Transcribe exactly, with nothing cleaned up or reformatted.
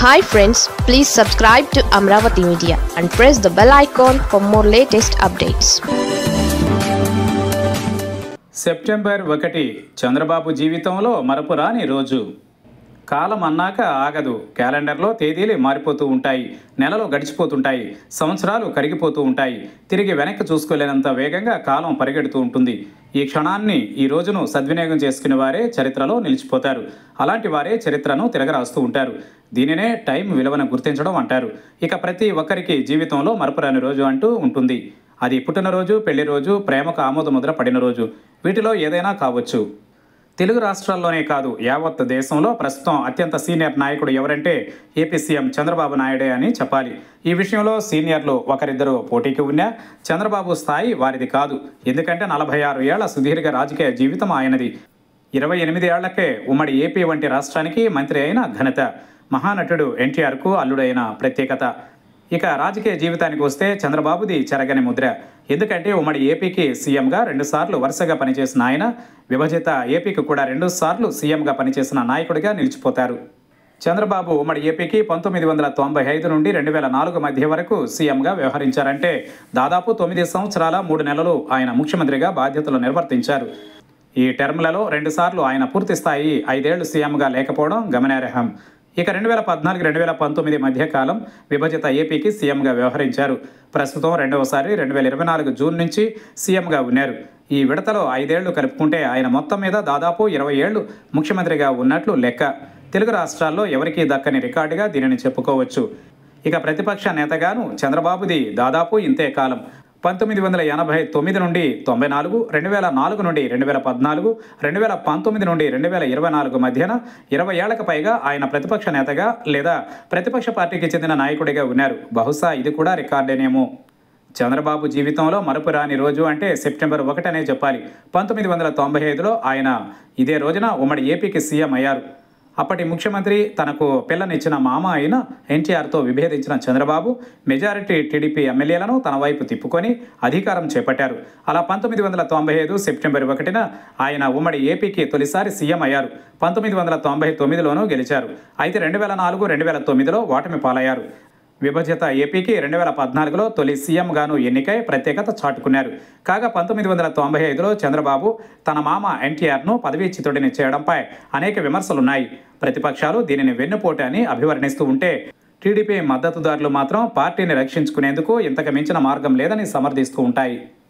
Hi friends, please subscribe to Amravati Media and press the bell icon for more latest updates. September ఒకటి చంద్రబాబు జీవితంలో మరపురాని రోజు. కాలం అన్నాక ఆగదు. క్యాలెండర్లో తేదీలు మారిపోతూ ఉంటాయి, నెలలు గడిచిపోతుంటాయి, సంవత్సరాలు కరిగిపోతూ ఉంటాయి. తిరిగి వెనక్కి చూసుకోలేనంత వేగంగా కాలం పరిగెడుతూ ఉంటుంది. ఈ క్షణాన్ని, ఈ రోజును సద్వినియోగం చేసుకునే వారే చరిత్రలో నిలిచిపోతారు. అలాంటి వారే చరిత్రను తిరగరాస్తూ ఉంటారు. దీనినే టైం విలువను గుర్తించడం అంటారు. ఇక ప్రతి ఒక్కరికి జీవితంలో మరపురాని రోజు అంటూ ఉంటుంది. అది పుట్టినరోజు, పెళ్లి రోజు, ప్రేమకు ఆమోద ముద్ర పడిన రోజు, వీటిలో ఏదైనా కావచ్చు. తెలుగు రాష్ట్రాల్లోనే కాదు, యావత్ దేశంలో ప్రస్తుతం అత్యంత సీనియర్ నాయకుడు ఎవరంటే ఏపీ సీఎం చంద్రబాబు నాయుడే అని చెప్పాలి. ఈ విషయంలో సీనియర్లు ఒకరిద్దరు పోటీకి ఉన్నా చంద్రబాబు స్థాయి వారిది కాదు. ఎందుకంటే నలభై ఆరు ఏళ్ల సుదీర్ఘ రాజకీయ జీవితం ఆయనది. ఇరవై ఎనిమిది ఏళ్లకే ఉమ్మడి ఏపీ వంటి రాష్ట్రానికి మంత్రి అయిన ఘనత, మహానటుడు ఎన్టీఆర్కు అల్లుడైన ప్రత్యేకత. ఇక రాజకీయ జీవితానికి వస్తే చంద్రబాబుది చెరగని ముద్ర. ఎందుకంటే ఉమ్మడి ఏపీకి సీఎంగా రెండుసార్లు వరుసగా పనిచేసిన ఆయన విభజిత ఏపీకి కూడా రెండు సార్లు సీఎంగా పనిచేసిన నాయకుడిగా నిలిచిపోతారు. చంద్రబాబు ఉమ్మడి ఏపీకి పంతొమ్మిది వందల తొంభై ఐదు నుండి రెండు వేల నాలుగు మధ్య వరకు సీఎంగా వ్యవహరించారంటే దాదాపు తొమ్మిది సంవత్సరాల మూడు నెలలు ఆయన ముఖ్యమంత్రిగా బాధ్యతలు నిర్వర్తించారు. ఈ టర్మ్లలో రెండుసార్లు ఆయన పూర్తి స్థాయి ఐదేళ్లు సీఎంగా లేకపోవడం గమనార్హం. ఇక రెండు వేల పద్నాలుగు రెండు వేల పంతొమ్మిది మధ్య కాలం విభజిత ఏపీకి సీఎంగా వ్యవహరించారు. ప్రస్తుతం రెండవసారి రెండు వేల ఇరవై నాలుగు జూన్ నుంచి సీఎంగా ఉన్నారు. ఈ విడతలో ఐదేళ్లు కలుపుకుంటే ఆయన మొత్తం మీద దాదాపు ఇరవై ఏళ్లు ముఖ్యమంత్రిగా ఉన్నట్లు లెక్క. తెలుగు రాష్ట్రాల్లో ఎవరికీ దక్కని రికార్డుగా దీనిని చెప్పుకోవచ్చు. ఇక ప్రతిపక్ష నేతగాను చంద్రబాబుది దాదాపు ఇంతే కాలం. పంతొమ్మిది వందల ఎనభై తొమ్మిది నుండి తొంభై నాలుగు, రెండు వేల నాలుగు నుండి రెండు వేల పద్నాలుగు, రెండు వేల పంతొమ్మిది నుండి రెండు వేల ఇరవై నాలుగు మధ్యన ఇరవై ఏళ్లకు పైగా ఆయన ప్రతిపక్ష నేతగా లేదా ప్రతిపక్ష పార్టీకి చెందిన నాయకుడిగా ఉన్నారు. బహుశా ఇది కూడా రికార్డేనేమో. చంద్రబాబు జీవితంలో మరపురాని రోజు అంటే సెప్టెంబర్ ఒకటనే చెప్పాలి. పంతొమ్మిది వందల తొంభై ఐదులో ఆయన ఇదే రోజున ఉమ్మడి ఏపీకి సీఎం అయ్యారు. అప్పటి ముఖ్యమంత్రి తనకు పిల్లనిచ్చిన మామ అయిన ఎన్టీఆర్తో విభేదించిన చంద్రబాబు మెజారిటీ టీడీపీ ఎమ్మెల్యేలను తన వైపు తిప్పుకొని అధికారం చేపట్టారు. అలా పంతొమ్మిది వందల తొంభై ఐదు సెప్టెంబర్ ఒకటిన ఆయన ఉమ్మడి ఏపీకి తొలిసారి సీఎం అయ్యారు. పంతొమ్మిది వందల తొంభై తొమ్మిదిలోనూ గెలిచారు. అయితే రెండు వేల నాలుగు రెండు వేల తొమ్మిదిలో ఓటమి పాలయ్యారు. విభజిత ఏపీకి రెండు వేల పద్నాలుగులో తొలి సీఎంగాను ఎన్నికై ప్రత్యేకత చాటుకున్నారు. కాగా పంతొమ్మిది వందల తొంభై ఐదులో చంద్రబాబు తన మామ ఎన్టీఆర్ను పదవీచ్యుతుడిని చేయడంపై అనేక విమర్శలున్నాయి. ప్రతిపక్షాలు దీనిని వెన్నుపోటు అని అభివర్ణిస్తూ ఉంటే టీడీపీ మద్దతుదారులు మాత్రం పార్టీని రక్షించుకునేందుకు ఇంతకు మించిన మార్గం లేదని సమర్థిస్తూ ఉంటాయి.